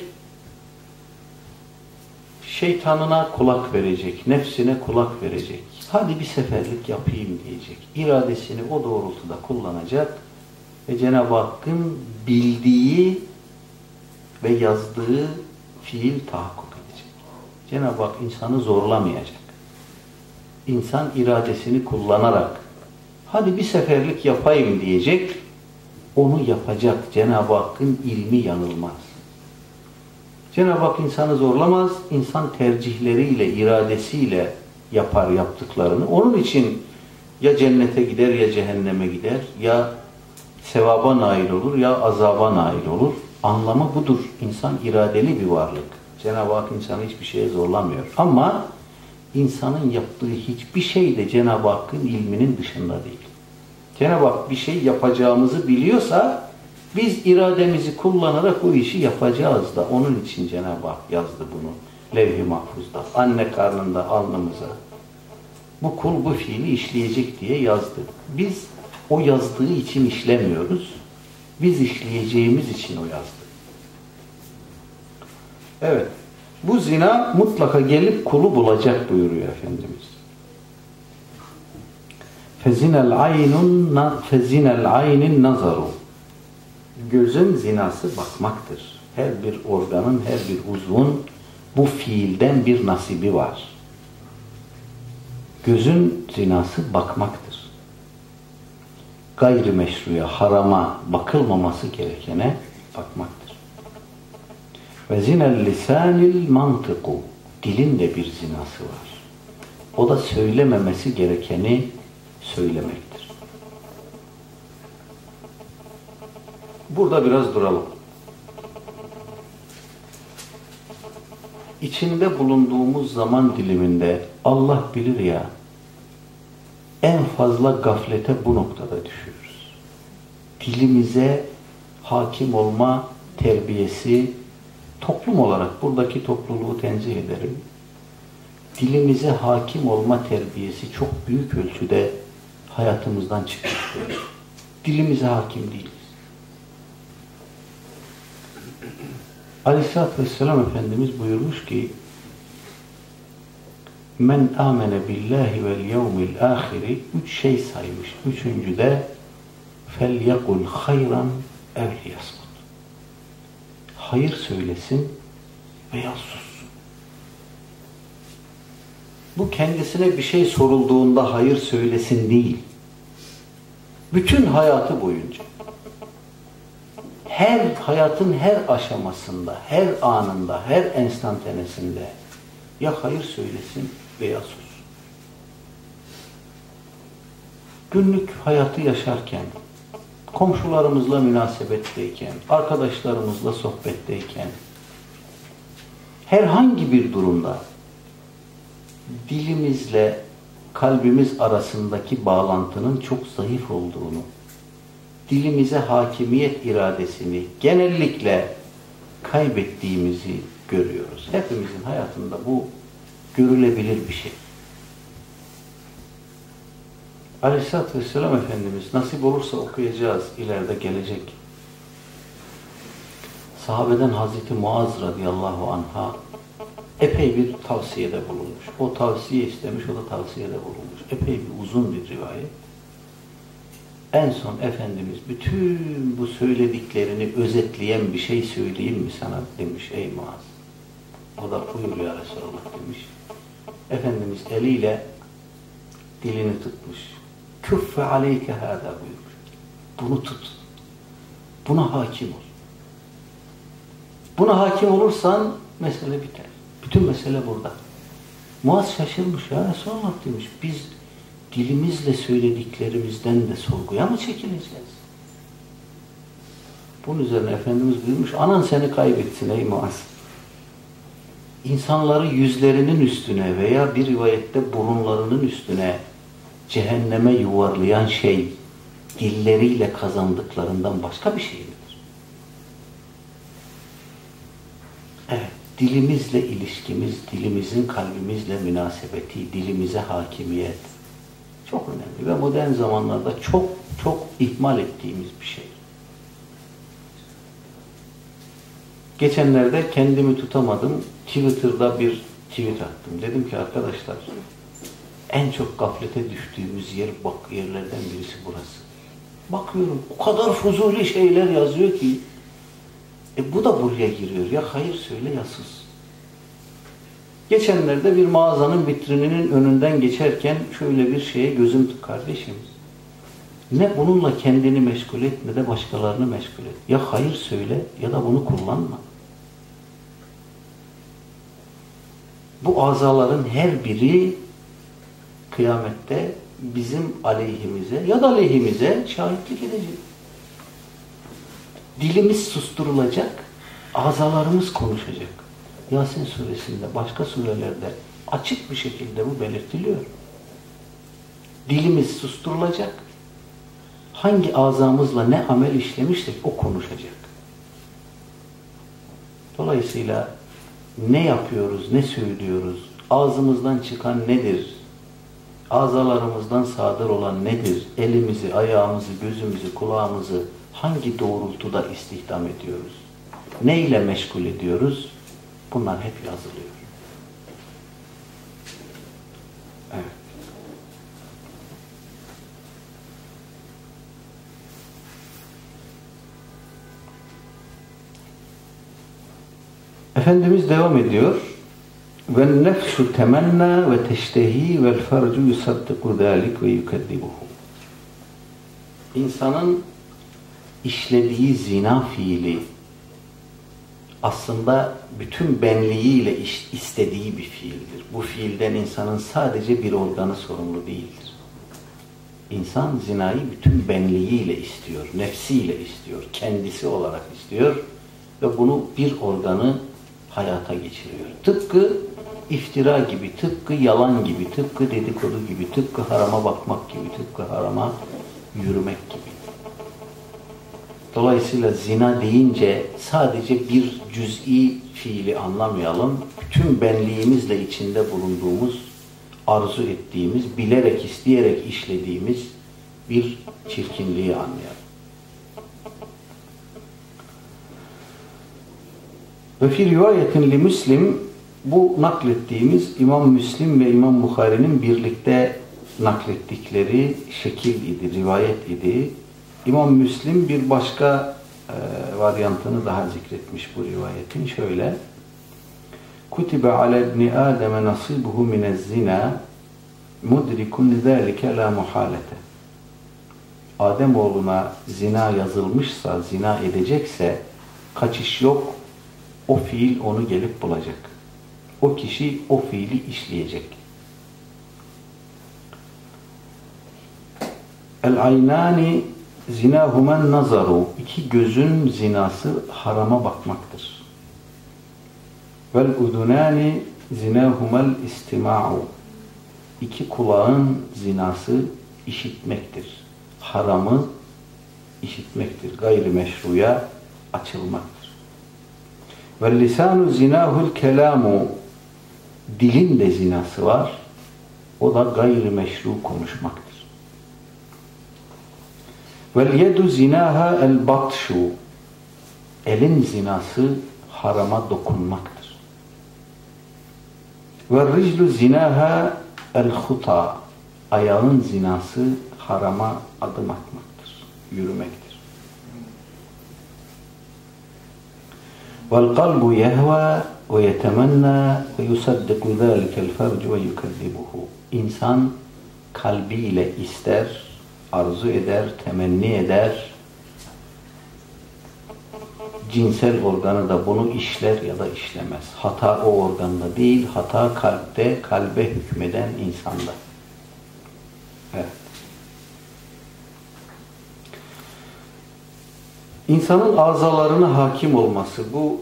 Şeytanına kulak verecek, nefsine kulak verecek. Hadi bir seferlik yapayım diyecek. İradesini o doğrultuda kullanacak ve Cenab-ı Hakk'ın bildiği ve yazdığı fiil tahakkuk edecek. Cenab-ı Hak insanı zorlamayacak. İnsan iradesini kullanarak hadi bir seferlik yapayım diyecek, onu yapacak. Cenab-ı Hakk'ın ilmi yanılmaz. Cenab-ı Hak insanı zorlamaz, insan tercihleriyle, iradesiyle yapar yaptıklarını. Onun için ya cennete gider ya cehenneme gider, ya sevaba nail olur ya azaba nail olur. Anlamı budur. İnsan iradeli bir varlık. Cenab-ı Hak insanı hiçbir şeye zorlamıyor. Ama insanın yaptığı hiçbir şey de Cenab-ı Hakk'ın ilminin dışında değil. Cenab-ı Hak bir şey yapacağımızı biliyorsa biz irademizi kullanarak o işi yapacağız da onun için Cenab-ı Hak yazdı bunu levh-i mahfuzda. Anne karnında alnımıza bu kul bu fiili işleyecek diye yazdı. Biz o yazdığı için işlemiyoruz. Biz işleyeceğimiz için o yazdı. Evet. Bu zina mutlaka gelip kulu bulacak buyuruyor Efendimiz. Fezinel aynin nazaru. Gözün zinası bakmaktır. Her bir organın, her bir uzvun bu fiilden bir nasibi var. Gözün zinası bakmaktır. Gayrimeşruya, harama, bakılmaması gerekene bakmaktır. Ve zinel lisanil mantıku. Dilin de bir zinası var. O da söylememesi gerekeni söylemektir. Burada biraz duralım. İçinde bulunduğumuz zaman diliminde Allah bilir ya, en fazla gaflete bu noktada düşüyoruz. Dilimize hakim olma terbiyesi, toplum olarak buradaki topluluğu tenzih ederim. Dilimize hakim olma terbiyesi çok büyük ölçüde hayatımızdan çıkmıştır. Dilimize hakim değiliz. Aleyhisselatü Vesselam Efendimiz buyurmuş ki men amene billahi vel yevmil ahiri 3 şey saymış. Üçüncü de fel yekul hayran ev liyasmut. Hayır söylesin veya sussun. Bu kendisine bir şey sorulduğunda hayır söylesin değil. Bütün hayatı boyunca hayatın her aşamasında, her anında, her enstantanesinde ya hayır söylesin veya sus. Günlük hayatı yaşarken, komşularımızla münasebetteyken, arkadaşlarımızla sohbetteyken, herhangi bir durumda dilimizle kalbimiz arasındaki bağlantının çok zayıf olduğunu, dilimize hakimiyet iradesini genellikle kaybettiğimizi görüyoruz. Hepimizin hayatında bu görülebilir bir şey. Aleyhisselatü Vesselam Efendimiz nasip olursa okuyacağız, ileride gelecek. Sahabeden Hazreti Muaz radıyallahu anh'a epey bir tavsiyede bulunmuş. O tavsiye istemiş, o da tavsiyede bulunmuş. Epey bir uzun bir rivayet. En son Efendimiz bütün bu söylediklerini özetleyen bir şey söyleyeyim mi sana demiş ey Muaz. O da buyur ya Resulallah demiş. Efendimiz eliyle dilini tutmuş. Küffe aleyke hâdâ buyurmuş. Bunu tut. Buna hakim ol. Buna hakim olursan mesele biter. Bütün mesele burada. Muaz şaşırmış, ya Resulullah demiş, biz dilimizle söylediklerimizden de sorguya mı çekileceğiz? Bunun üzerine Efendimiz buyurmuş, anan seni kaybetsin ey Muaz. İnsanları yüzlerinin üstüne veya bir rivayette burunlarının üstüne cehenneme yuvarlayan şey dilleriyle kazandıklarından başka bir şey midir? Evet, dilimizle ilişkimiz, dilimizin kalbimizle münasebeti, dilimize hakimiyet çok önemli ve modern zamanlarda çok ihmal ettiğimiz bir şey. Geçenlerde kendimi tutamadım. Twitter'da bir tweet attım. Dedim ki arkadaşlar, en çok gaflete düştüğümüz yerlerden birisi burası. Bakıyorum o kadar fuzuli şeyler yazıyor ki bu da buraya giriyor. Ya hayır söyle ya sus. Geçenlerde bir mağazanın vitrininin önünden geçerken şöyle bir şeye gözüm kardeşim. Ne bununla kendini meşgul et ne de başkalarını meşgul et. Ya hayır söyle ya da bunu kullanma. Bu azaların her biri kıyamette bizim aleyhimize ya da aleyhimize şahitlik edecek. Dilimiz susturulacak, azalarımız konuşacak. Yasin suresinde, başka surelerde açık bir şekilde bu belirtiliyor. Dilimiz susturulacak, hangi azamızla ne amel işlemişsek o konuşacak. Dolayısıyla ne yapıyoruz, ne söylüyoruz, ağzımızdan çıkan nedir, azalarımızdan sadır olan nedir, elimizi, ayağımızı, gözümüzü, kulağımızı hangi doğrultuda istihdam ediyoruz, ne ile meşgul ediyoruz, bunlar hep yazılıyor. Evet. Efendimiz devam ediyor. Ve nefsu temenna ve teştehi vel farcu yusaddiku zalik ve yukeddibuhu. İnsanın işlediği zina fiili aslında bütün benliğiyle istediği bir fiildir. Bu fiilden insanın sadece bir organı sorumlu değildir. İnsan zinayı bütün benliğiyle istiyor, nefsiyle istiyor, kendisi olarak istiyor ve bunu bir organı hayata geçiriyor. Tıpkı iftira gibi, tıpkı yalan gibi, tıpkı dedikodu gibi, tıpkı harama bakmak gibi, tıpkı harama yürümek gibi. Dolayısıyla zina deyince sadece bir cüz'i fiili anlamayalım. Bütün benliğimizle içinde bulunduğumuz, arzu ettiğimiz, bilerek, isteyerek işlediğimiz bir çirkinliği anlayalım. Ve fi rivayetin li Müslim, bu naklettiğimiz İmam Müslim ve İmam Bukhari'nin birlikte naklettikleri şekil idi, rivayet idi. İmam Müslim bir başka varyantını daha zikretmiş bu rivayetin. Şöyle: Kutibe ala ibni Adem nasibuhu minez zina mudrikun zalike la muhalete. Adem oğluna zina yazılmışsa, zina edecekse kaçış yok. O fiil onu gelip bulacak. O kişi o fiili işleyecek. El-aynani zinahumen nazaru. İki gözün zinası harama bakmaktır. Vel-udunani zinahumel istima'u. İki kulağın zinası işitmektir. Haramı işitmektir. Gayrimeşruya açılmaktır. Vel-lisanu zinahul kelamu. Dilin de zinası var. O da gayrimeşru konuşmaktır. Vel-yedu zinaha el-batşu. Elin zinası harama dokunmaktır. Vel-riclu zinaha el-huta. Ayağın zinası harama adım atmaktır, yürümektir. وَالْقَلْبُ يَهْوَى وَيَتَمَنَّى وَيُصَدِّقُ ذَٰلِكَ الْفَرْجُ وَيُكَذِّبُهُ. İnsan kalbiyle ister, arzu eder, temenni eder. Cinsel organı da bunu işler ya da işlemez. Hata o organda değil, hata kalpte, kalbe hükmeden insanda. Evet. İnsanın azalarına hakim olması, bu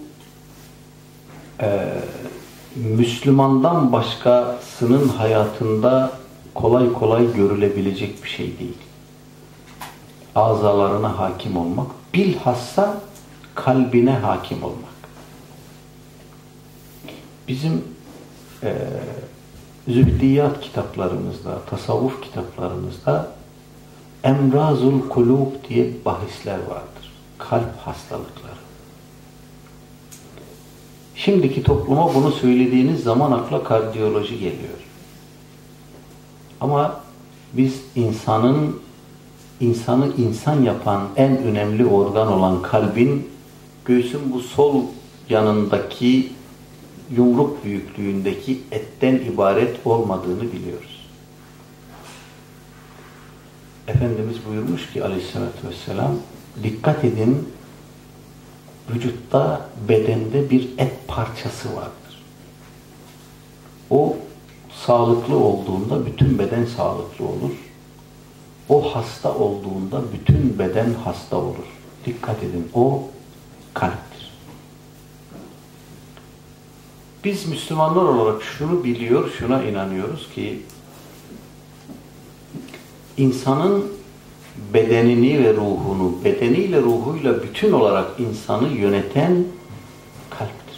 Müslümandan başkasının hayatında kolay kolay görülebilecek bir şey değil. Azalarına hakim olmak, bilhassa kalbine hakim olmak. Bizim zühdiyat kitaplarımızda, tasavvuf kitaplarımızda emrazul kulub diye bahisler vardır. Kalp hastalıkları. Şimdiki topluma bunu söylediğiniz zaman akla kardiyoloji geliyor. Ama biz insanı insan yapan en önemli organ olan kalbin göğsün bu sol yanındaki yumruk büyüklüğündeki etten ibaret olmadığını biliyoruz. Efendimiz buyurmuş ki aleyhissalatü vesselam, dikkat edin, vücutta, bedende bir et parçası vardır. O sağlıklı olduğunda bütün beden sağlıklı olur. O hasta olduğunda bütün beden hasta olur. Dikkat edin, o kalptir. Biz Müslümanlar olarak şunu biliyor, şuna inanıyoruz ki insanın bedenini ve ruhunu, bedeniyle ruhuyla bütün olarak insanı yöneten kalptir.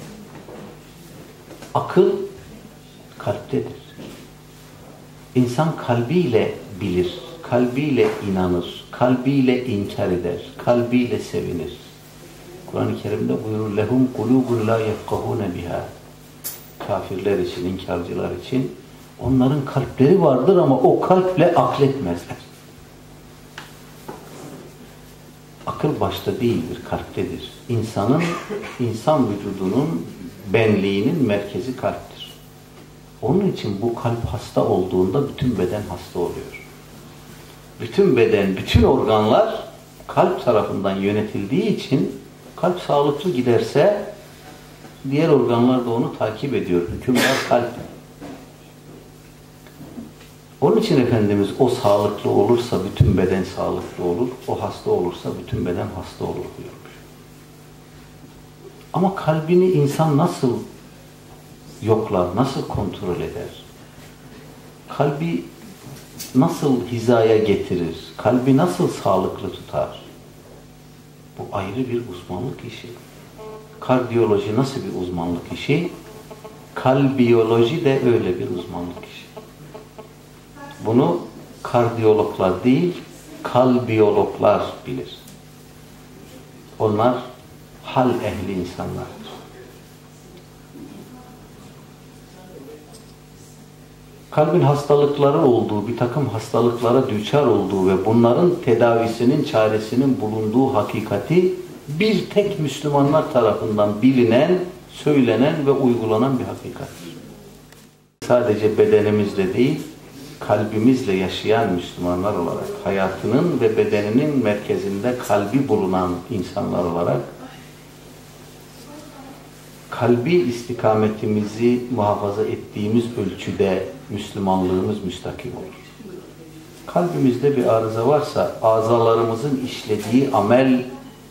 Akıl kalptedir. İnsan kalbiyle bilir, kalbiyle inanır, kalbiyle inkar eder, kalbiyle sevinir. Kur'an-ı Kerim'de buyurur, lehum kulubun la yefkahune biha. Kafirler için, inkarcılar için onların kalpleri vardır ama o kalple akletmezler. Akıl başta değildir, kalptedir. İnsan vücudunun, benliğinin merkezi kalptir. Onun için bu kalp hasta olduğunda bütün beden hasta oluyor. Bütün beden, bütün organlar kalp tarafından yönetildiği için kalp sağlıklı giderse diğer organlar da onu takip ediyor. Hükümdar kalp. Onun için Efendimiz o sağlıklı olursa bütün beden sağlıklı olur, o hasta olursa bütün beden hasta olur buyurmuş. Ama kalbini insan nasıl yoklar, nasıl kontrol eder? Kalbi nasıl hizaya getirir? Kalbi nasıl sağlıklı tutar? Bu ayrı bir uzmanlık işi. Kardiyoloji nasıl bir uzmanlık işi? Kalbiyoloji de öyle bir uzmanlık işi. Bunu kardiyologlar değil, kalbiyologlar bilir. Onlar hal ehli insanlardır. Kalbin hastalıkları olduğu, bir takım hastalıklara düçar olduğu ve bunların tedavisinin, çaresinin bulunduğu hakikati bir tek Müslümanlar tarafından bilinen, söylenen ve uygulanan bir hakikattir. Sadece bedenimizle değil, kalbimizle yaşayan Müslümanlar olarak, hayatının ve bedeninin merkezinde kalbi bulunan insanlar olarak kalbi istikametimizi muhafaza ettiğimiz ölçüde Müslümanlığımız müstakim olur. Kalbimizde bir arıza varsa azalarımızın işlediği amel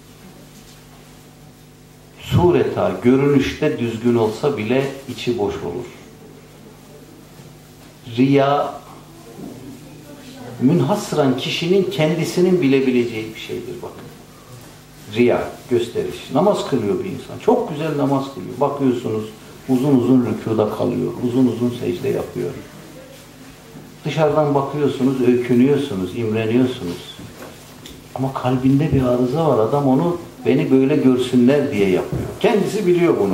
sureta, görünüşte düzgün olsa bile içi boş olur. Riya münhasıran kişinin kendisinin bilebileceği bir şeydir bakın. Riya, gösteriş. Namaz kılıyor bir insan. Çok güzel namaz kılıyor. Bakıyorsunuz uzun uzun rükûda kalıyor. Uzun uzun secde yapıyor. Dışarıdan bakıyorsunuz, öykünüyorsunuz, imreniyorsunuz. Ama kalbinde bir arıza var. Adam onu beni böyle görsünler diye yapıyor. Kendisi biliyor bunu.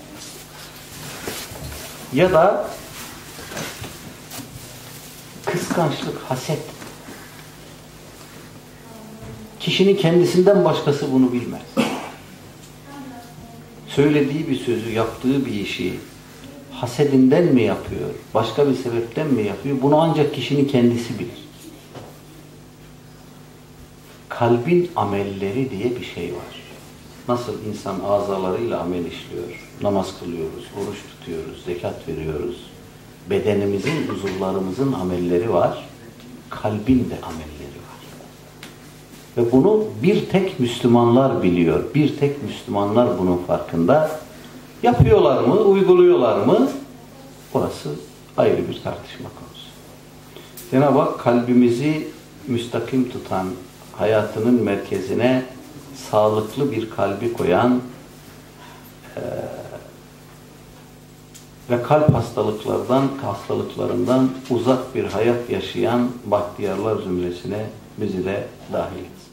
Ya da kıskançlık, haset. Kişinin kendisinden başkası bunu bilmez. Söylediği bir sözü, yaptığı bir işi hasedinden mi yapıyor, başka bir sebepten mi yapıyor? Bunu ancak kişinin kendisi bilir. kalbin amelleri diye bir şey var. Nasıl insan azalarıyla amel işliyor, namaz kılıyoruz, oruç tutuyoruz, zekat veriyoruz. Bedenimizin, uzuvlarımızın amelleri var, kalbin de amelleri var. Ve bunu bir tek Müslümanlar biliyor, bir tek Müslümanlar bunun farkında. Yapıyorlar mı, uyguluyorlar mı? Orası ayrı bir tartışma konusu. Cenab-ı Hak kalbimizi müstakim tutan, hayatının merkezine sağlıklı bir kalbi koyan ve kalp hastalıklarından uzak bir hayat yaşayan bahtiyarlar zümresine bizi de dahil etsin.